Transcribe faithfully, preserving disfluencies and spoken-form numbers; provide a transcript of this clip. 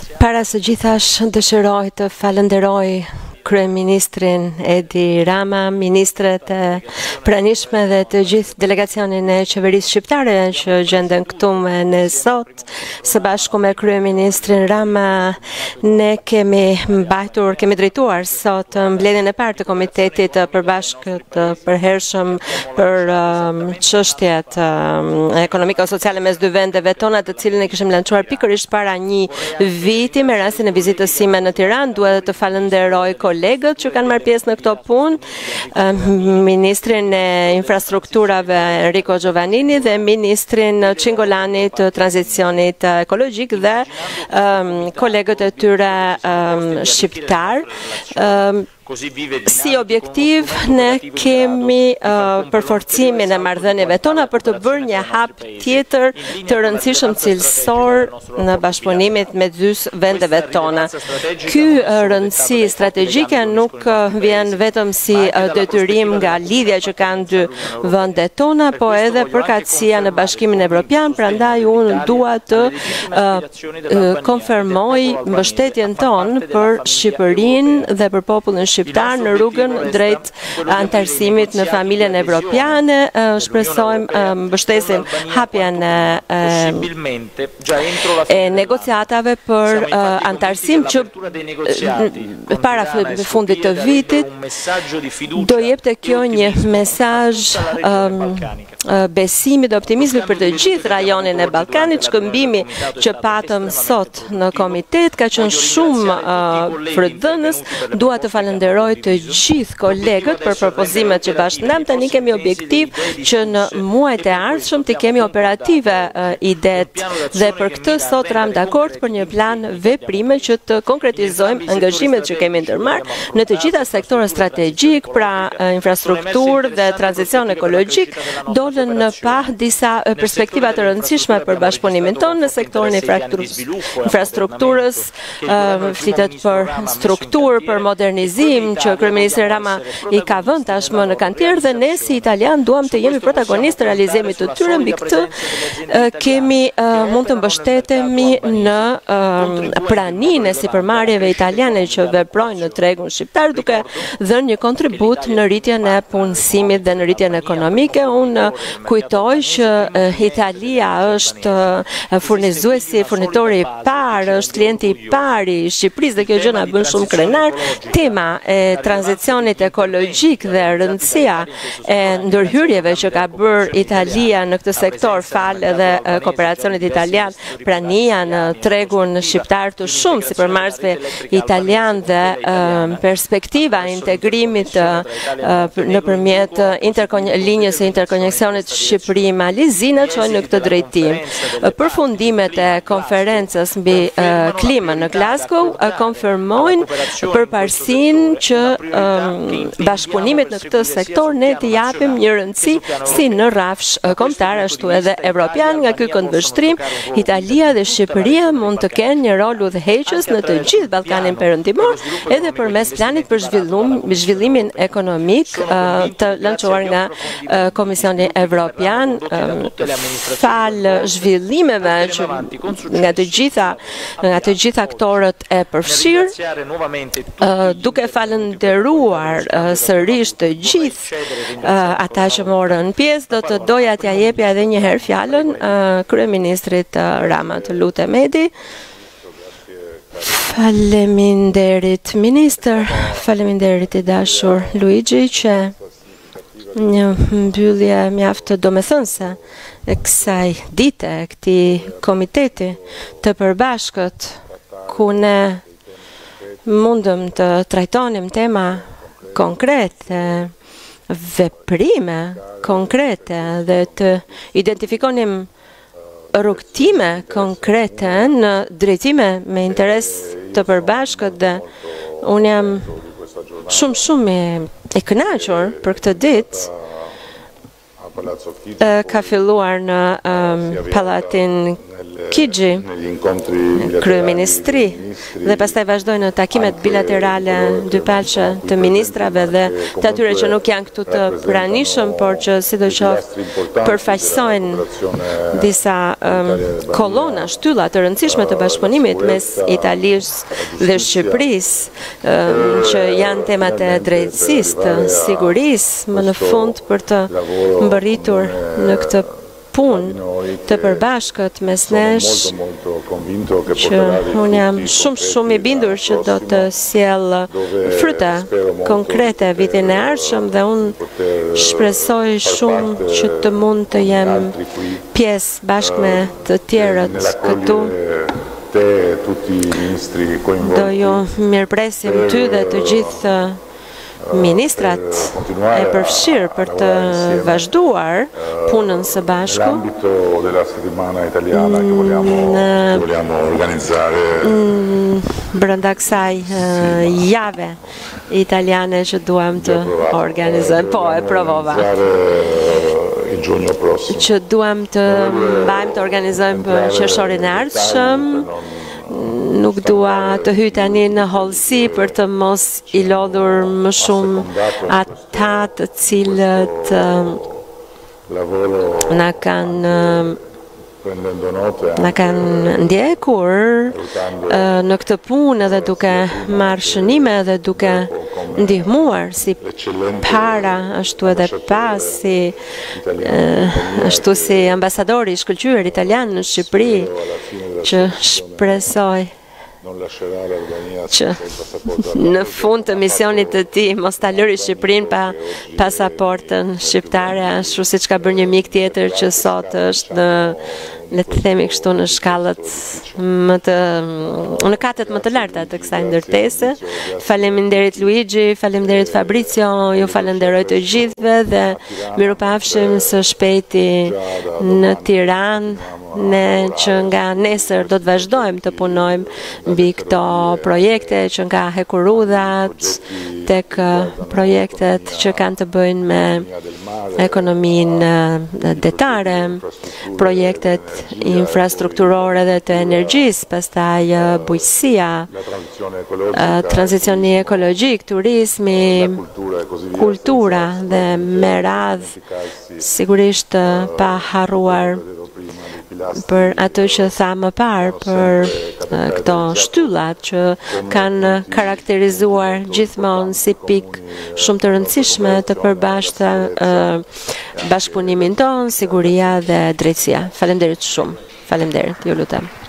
Para së gjithash dëshiroj të falenderoj Kryeministrin Edi Rama, ministret e pranishme dhe të gjithë delegacionin e qeverisë shqiptare që gjenden këtu me ne sot. Së bashku me Kryeministrin Rama ne kemi mbajtur, kemi drejtuar sot mbledhjen e parë të komitetit të përbashkët të përhershëm për um, çështjet um, ekonomiko-sociale mes dy vendeve tona, të cilën e kishim lançuar pikërisht para një viti me rastin e vizitës sime në Tiranë. Dua të falenderoj kolegët që kanë marrë pjesë në këto punë, ministrin e infrastrukturave Enrico Giovannini dhe ministrin Cingolani të tranzicionit ekologjik dhe um, kolegët e tyre um, shqiptar. Um, Si objektiv, ne kemi uh, përforcimin e marrëdhënieve tona për të bërë një hap tjetër të rëndësishëm cilësor në bashkëpunimin me dy vendeve tona. Ky uh, rëndësi strategjike nuk uh, vjen vetëm si uh, detyrim nga lidhja që kanë dy vendet tona, po edhe përkatësia në Bashkimin Evropian. Prandaj unë dua të uh, uh, konfirmoj mbështetjen tonë për Shqipërinë dhe për popullin shqiptar në rrugën drejt antarësimit në familjen evropiane. Shpresojmë mbështesim hapjen e negociatave për antarësim që para fundit të vitit do jepte kjo një mesazh besimi dhe optimizmi për të gjithë rajonin e Ballkanit. Shkëmbimi që patëm sot në komitet ka qenë shumë frydhënës. Dua të falenderoj të gjithë kolegët për propozimet që bashkëndam. Tani kemi objektiv që në muajt e ardhshëm të kemi operative uh, idet dhe për këtë sot ram dakord për një plan veprime që të konkretizojmë angazhimet që kemi ndërmarrë në të gjitha sektorët strategjik, pra uh, infrastrukturë dhe tranzicion ekologjik. Dolën në pa disa uh, perspektiva të rëndësishme për bashkëpunimin tonë në sektorin e infrastrukturës, uh, flitet për strukturë, për modernizim që Kryeministri Rama i ka vënë tashmë në kantier, dhe ne si italian duam të jemi protagonistë të realizimit të tyre. Mbi këtë uh, kemi uh, mund të mbështetemi në uh, praninë e sipërmarrjeve italiane që veprojnë në tregun shqiptar, duke dhënë një kontribut në rritjen e punësimit dhe në rritjen ekonomike. Unë uh, kujtoj që uh, Italia është uh, furnizuesi, fornitori i parë, është klienti i parë i Shqipërisë, dhe kjo gjë na bën shumë krenar. Tema e tranzicionit ekologjik dhe rëndësia e ndërhyrjeve që ka bërë Italia në këtë sektor fal edhe kooperacionit italian, prania në tregun shqiptar të shumë sipërmarrësve italian dhe uh, perspektiva e integrimit uh, nëpërmjet linjës së interkoneksionit Shqipëri-Mali na çojnë në këtë drejtim. Uh, Përfundimet e konferencës mbi uh, klimën në Glasgow uh, konfirmojnë përparësinë që um, bashkëpunimit në këtë sektor ne të japim një rëndësi si në rrafsh kombëtar ashtu edhe evropian. Nga ky këndvështrim, Italia dhe Shqipëria mund të kenë një rol udhëheqës në të gjithë Ballkanin Perëndimor, edhe përmes planit për zhvillim, zhvillimin ekonomik uh, të lançuar nga uh, Komisioni Evropian, um, fal zhvillimeve që nga të gjitha nga të gjitha aktorët e përfshirë, uh, duke falenderuar uh, sërish të gjithë uh, ata që morën pjesë, do të doja t'ja jepja edhe një herë fjalën uh, Kryeministrit uh, Rama. Të lutem Edi. Faleminderit ministër, faleminderit i dashur Luigi që një mbyllje mjaft domethënëse e kësaj dite, e këtij komiteti të përbashkët, ku ne mundëm të trajtonim tema konkrete, veprime konkrete dhe të identifikonim rrugtime konkrete në drejtime me interes të përbashkët, dhe unë jam shumë shumë e kënaqur për këtë ditë. Ka filluar në um, Pallatin Kixhi, kryeministri, dhe pastaj vazhdojnë në takimet bilaterale dypalqe të ministrave dhe të atyre që nuk janë këtu të pranishëm, por që sidoqoftë përfaqësojnë disa um, kolona, shtylla të rëndësishme të bashkëpunimit mes Italisë dhe Shqipërisë, um, që janë temat e drejtësisë, të sigurisë, më në fund për të mbërritur në këtë punë të përbashkët mes nesh, që unë jam shumë shumë i bindur që do të sjell fryte konkrete vitin e ardhshëm dhe unë shpresoj shumë që të mund të jem pjesë bashkë me të tjerët këtu. Do ju mirëpresim ty dhe të gjithë ministrat e përfshirë për të vazhduar punën së bashku brenda kësaj jave italiane që duam të organizojmë. Po, e provova. Që duam të mbajmë të organizojmë për qershorin e ardhshëm. Nuk dua të hyj tani në hollësi për të mos i lodhur më shumë ata të cilët na kanë na kanë ndjekur në këtë punë edhe duke marrë shënime dhe duke ndihmuar si para ashtu edhe pas, si ashtu si ambasadori i shkëlqyer italian në Shqipëri, që shpresoj që në fund të misionit të tij mos ta lëri Shqipërinë pa pasaportën shqiptare, ashtu siç ka bërë një mik tjetër që sot është në, le të themi kështu, në shkallët më të në katet më të larta të kësaj ndërtese. Faleminderit Luigi, faleminderit Fabrizio, ju falenderoj të gjithëve dhe mirupafshim së shpejti në Tiranë. Ne që nga nesër do të vazhdojmë të punojmë mbi këto projekte që nga hekurudhat tek projektet që kanë të bëjnë me ekonominë detare, projektet infrastrukturore dhe të energjisë, pastaj bujqësia, tranzicioni ekologjik, turizmi, kultura dhe me radhë sigurisht pa harruar për atë që tha më parë, për këto shtyllat që kanë karakterizuar gjithmonë si pikë shumë të rëndësishme të përbashkëta bashkëpunimin tonë, siguria dhe drejtësia. Faleminderit shumë. Faleminderit, ju lutem.